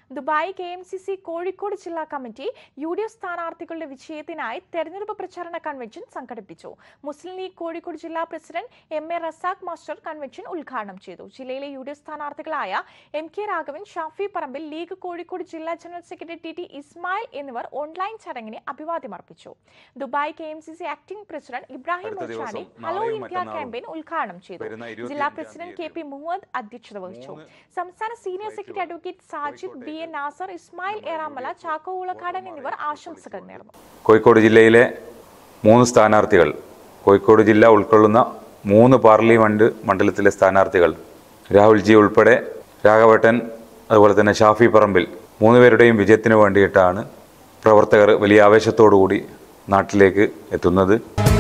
Dubai KMCC Kozhikode ജില്ലാ committee UDF സ്ഥാനാർത്ഥികളുടെ വിജയത്തിനായി തെരഞ്ഞെടുപ്പ് പ്രചാരണ കൺവെൻഷൻ സംഘടിപ്പിച്ചു. മുസ്ലിം ലീഗ് കോഴിക്കോട് ജില്ലാ president MA Razak master convention ഉദ്ഘാടനം ചെയ്തു. ജില്ലയിലെ UDF സ്ഥാനാർത്ഥികളായ MK രാഘവൻ, ഷാഫി പറമ്പിൽ, ലീഗ് കോഴിക്കോട് ജില്ലാ ജനറൽ സെക്രട്ടറി TT ഇസ്മായിൽ എന്നിവർ ഓൺലൈൻ ചടങ്ങിനെ അഭിവാദ്യം അർപ്പിച്ചു. Dubai KMCC acting president Ibrahim Muchadi hello India campaign ഉദ്ഘാടനം ചെയ്തു. ജില്ലാ പ്രസിഡന്റ് KP മുഹമ്മദ് അധ്യക്ഷത വഹിച്ചു. സംസ്ഥാന senior secretary advocate Sajid BA Nasar, Ismail Eramala, Chacko Ulakkadan എന്നിവർ ആശംസകൾ നേർന്നു. കോഴിക്കോട് ജില്ലയിലെ 3 സ്ഥാനാർത്ഥികൾ, കോഴിക്കോട് ജില്ല ഉൾക്കൊള്ളുന്ന 3 പാർലമെന്റ് മണ്ഡലത്തിലെ സ്ഥാനാർത്ഥികൾ രാഹുൽ ജി ഉൾപ്പെടെ രാഘവേട്ടൻ, അതുപോലെ തന്നെ ഷാഫി പറമ്പിൽ 3 പേരുടെയും വിജയത്തിന് വേണ്ടിയിട്ടാണ് പ്രവർത്തകർ വലിയ ആവേശത്തോടുകൂടി നാട്ടിലേക്ക് എത്തുന്നത്.